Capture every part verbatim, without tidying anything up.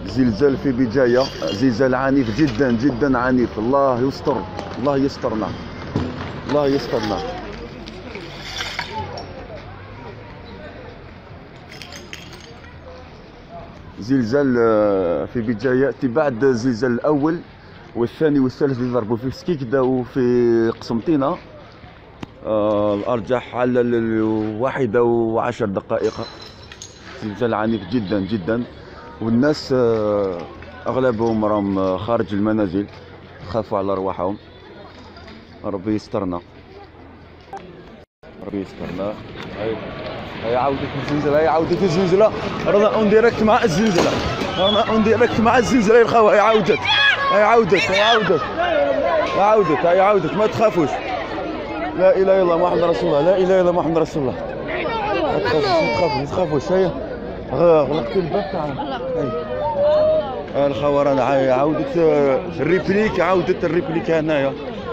زلزال في بداية، زلزال عنيف جدا جدا عنيف. الله يستر، الله يسترنا، الله يسترنا. زلزال في بداية بعد الزلزال الأول والثاني والثالث اللي ضربوا في سكيكدا وفي قسنطينة. آه الأرجح على الواحدة وعشر دقائق. زلزال عنيف جدا جدا، والناس آه أغلبهم راهم خارج المنازل، خافوا على أرواحهم. ربي يسترنا، ربي يسترنا. هاي هاي عودة الزلزلة، هاي عودة الزلزلة. رانا اون ديريكت مع الزلزلة، رانا اون ديريكت مع الزلزلة يا الخوة. هاي عودت، هاي عودت، هاي عودت، هاي عودت، هاي عودت. ما تخافوش. لا اله الا الله محمد رسول الله، لا اله الا الله محمد رسول الله. ما تخافوش، ما تخافوش، ما تخافوش. هيا غلقت الباب تاعنا. هاي الخوة رانا عودت الريبليك، عودت الريبليك هنايا.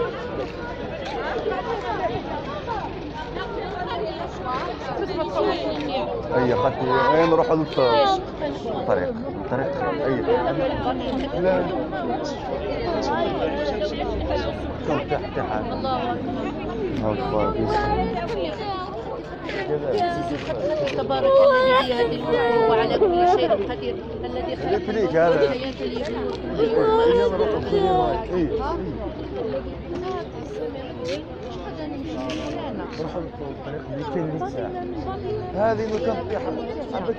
هيا خاطي هيا نروحوا للطريق، الطريق هيا. لا تحت تحت. تبارك الذي بيده الملك وعلى كل شيء قدير، الذي خلق الحياة ليبلوكم. نروحوا للطريق مئتين ساعة. هذه لو كان في حبيت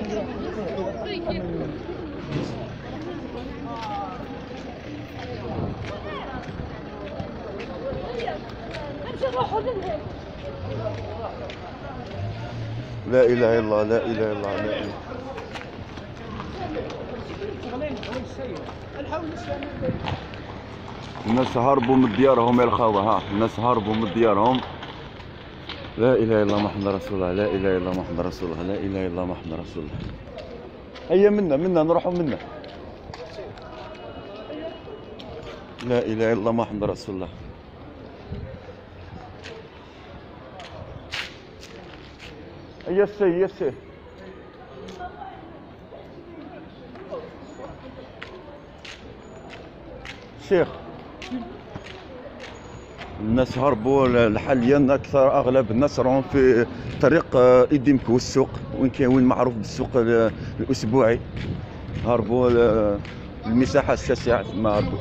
لا اله الا الله، لا اله الا الله، لا اله. الناس هربوا من ديارهم يا الخوة، ها الناس هربوا من ديارهم. لا اله الا الله محمد رسول الله، لا اله الا الله محمد رسول الله، لا اله الا الله محمد رسول الله. هيا منا منا نروحوا منا. لا اله الا الله محمد رسول الله. هيا السي، هيا السي. شيخ الناس هربوا حاليا، اكثر اغلب الناس راهم في طريق ايديمكو والسوق، وين كاين وين معروف بالسوق الاسبوعي. هربوا المساحه الشاسعه ما هربوا.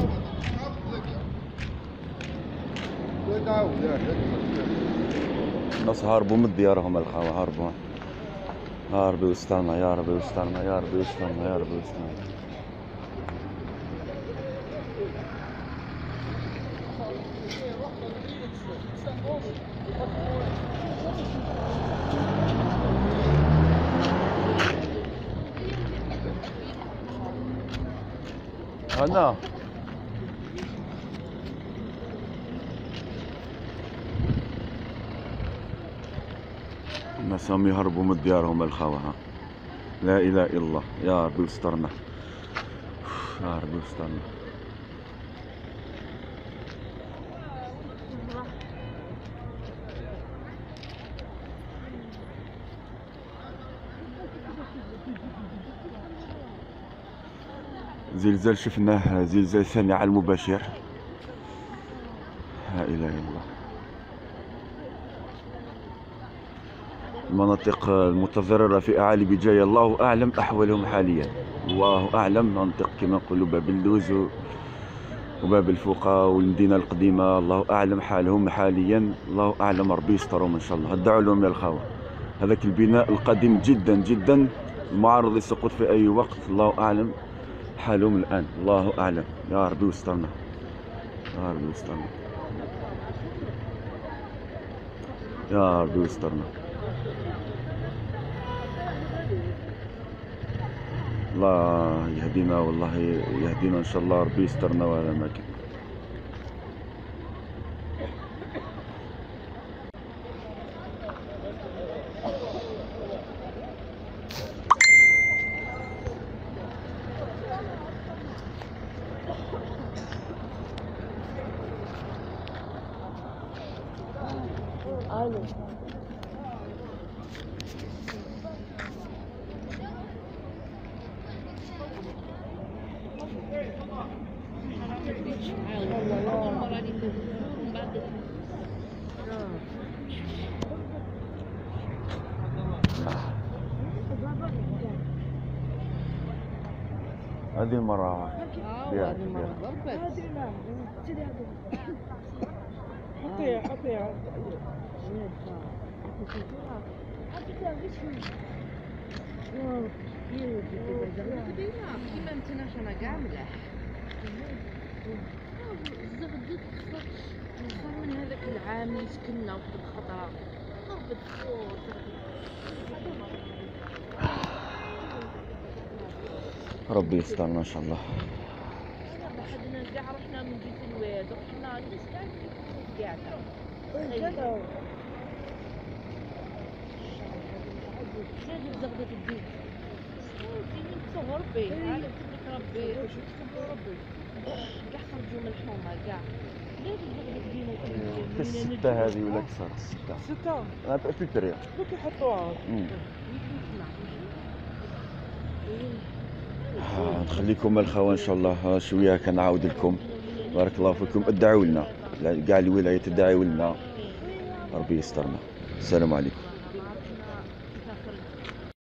الناس هربوا من ديارهم الخوة، هربوا. يا ربي يسترنا، يا ربي يسترنا، يا ربي يسترنا، يا ربي يسترنا. أنا الناس هم يهربوا من ديارهم الخوة. لا إله إلا الله، يا ربي يسترنا، يا ربي يسترنا. زلزال شفناه، زلزال ثاني على المباشر. لا اله الا الله. المناطق المتضررة في أعالي بجاية الله أعلم أحوالهم حاليا، الله أعلم. منطقة كما نقولوا باب اللوز وباب الفوقة والمدينة القديمة، الله أعلم حالهم حاليا، الله أعلم. ربي يسترهم إن شاء الله. ادعوا لهم يا الخوة. هذاك البناء القديم جدا جدا المعرض للسقوط في أي وقت، الله أعلم حالهم الآن، الله أعلم. يا ربي يسترنا، يا ربي يسترنا، يا ربي يسترنا. الله يهدينا، والله يهدينا إن شاء الله. ربي يسترنا ولا ما كان. الو أول مرة لي من بعد هذه المرة اه يا- وهذه المرة يا. ضربت. حطيها حطيها كيما انتنا شنا كاع ملاح. الزغدت صار من هذاك العام اللي سكننا وفي الخضرة ضربت فوق. ربي يسترنا ان شاء الله. حدنا كاع رحنا من جهة الواد رحنا الناس كاع قاعدة. زاد زغدت الديك. تصور ربي عاد تبارك ربي ربي كاع خرجوا من الحومة كاع. زاد زغدت دينا في الستة هذه ولا كثر الستة؟ ستة آه، في التريا. دوك يحطوها. مم. آه، نخليكم الخوة ان شاء الله. آه، شويه كنعاود لكم. بارك الله فيكم. ادعوا لنا كاع الولايات، ادعوا لنا. ربي يسترنا. السلام عليكم.